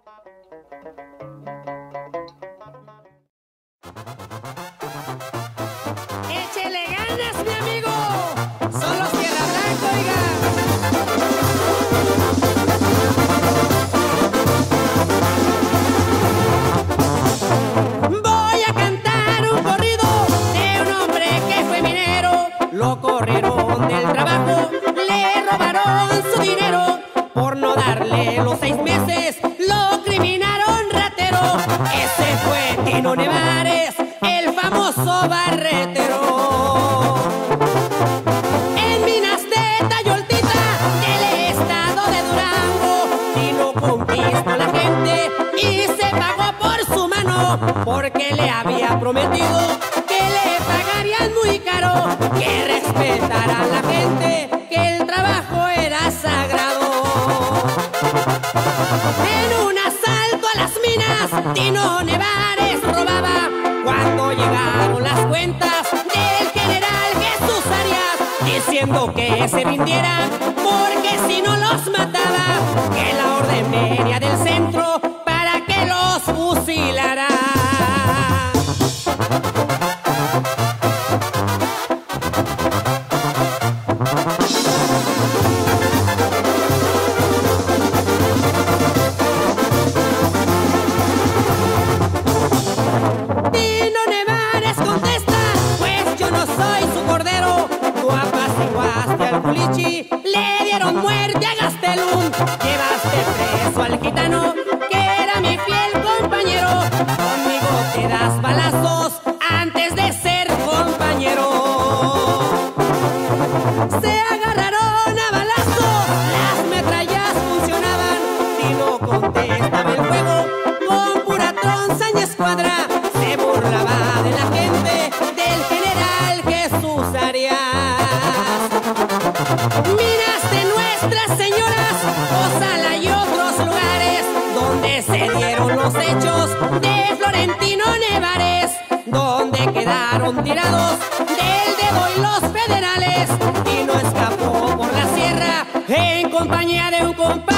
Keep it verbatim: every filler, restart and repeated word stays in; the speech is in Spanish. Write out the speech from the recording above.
¡Échele ganas, mi amigo! Son los Tierra Blanca, oiga. Voy a cantar un corrido de un hombre que fue minero. Lo corrieron del trabajo, le robaron su dinero. Por no darle los seis meses, lo criminaron ratero. Ese fue Tino Nevares, el famoso barretero. En minas de Tayoltita, del estado de Durango, Tino conquistó a la gente y se pagó por su mano, porque le había prometido que le pagarían muy caro, que respetara a la gente, que el trabajo era sagrado. En un asalto a las minas, Tino Nevares robaba. Cuando llegaron las cuentas del general Jesús Arias, diciendo que se rindieran, porque si no los mataba, que la orden venía del centro para que los fusilara. Tino Nevares contesta: pues yo no soy su cordero. Tú apaciguaste al culichi, le dieron muerte a Gastelum. Llevaste preso al gitano, que era mi fiel compañero. Conmigo te das balazos antes de ser compañero. Se agarraron a balazos, las metrallas funcionaban. Tino contestaba el juego con pura tronza y escuadra. Se burlaba de la gente, del general Jesús Arias. Minas de Nuestras Señoras, Osala y otros lugares, donde se dieron los hechos de Florentino Nevares, donde quedaron tirados del dedo y los federales. Y no escapó por la sierra en compañía de un compañero.